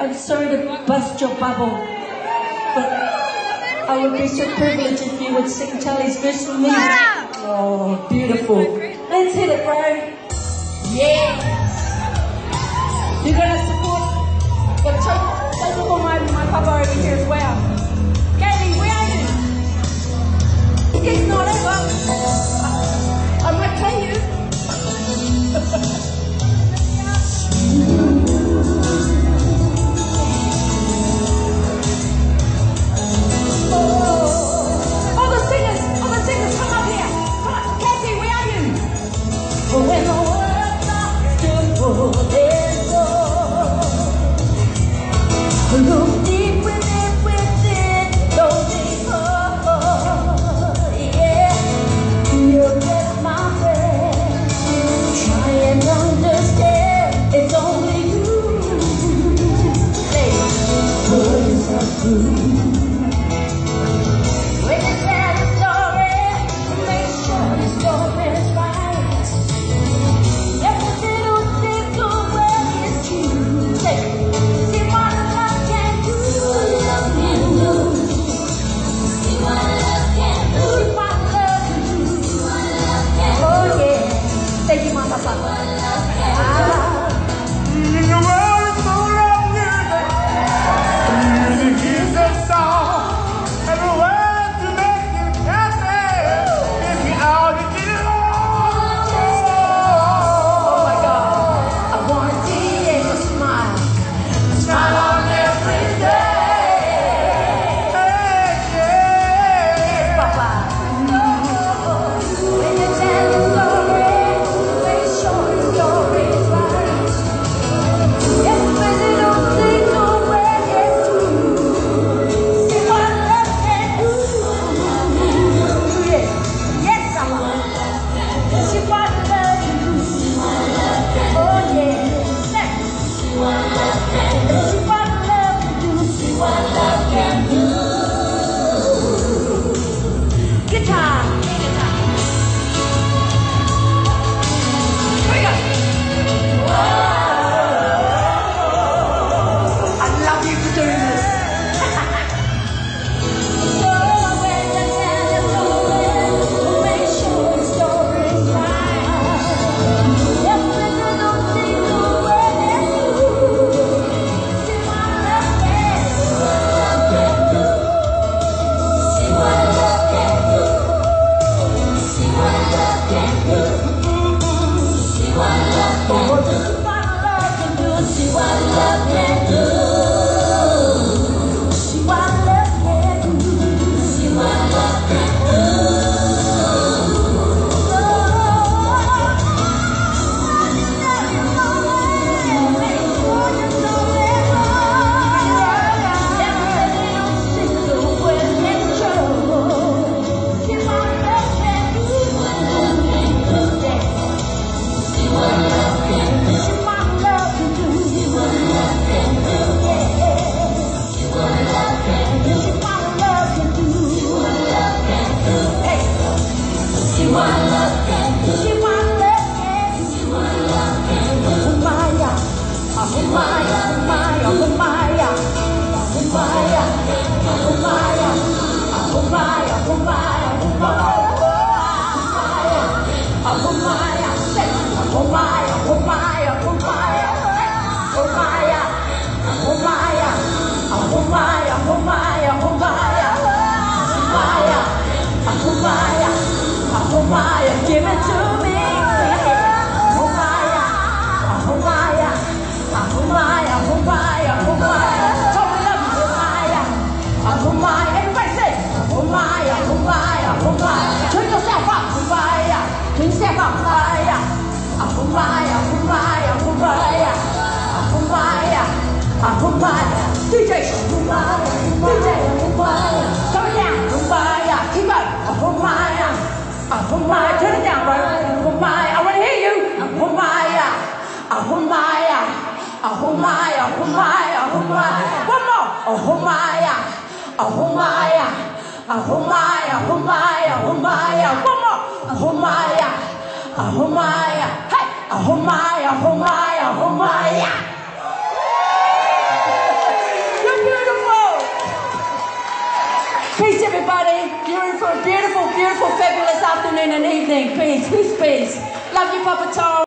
I'm sorry to bust your bubble, but I would be so privileged if you would sing Charlie's verse with me. Oh, beautiful. Let's hit it, bro. Yes. You're going to support. Got to take for my papa over here as well. Kaylee, where are you? He's not over. I might pay you. All the singers, come up here. Come on, Kathy, where are you? When the world stops to pull their soul, look deep within, don't think, yeah. You get my friend, try and understand, it's only you. Say, pull yourself through. Give it to me. Everybody say, turn yourself up. Turn yourself up. DJ, coming down. Keep up. Turn it down, bro. I want to hear you. One more. Hey. Peace, everybody. You're in for a beautiful, beautiful, fabulous afternoon and evening. Peace, peace, peace. Love you, Papa Tom.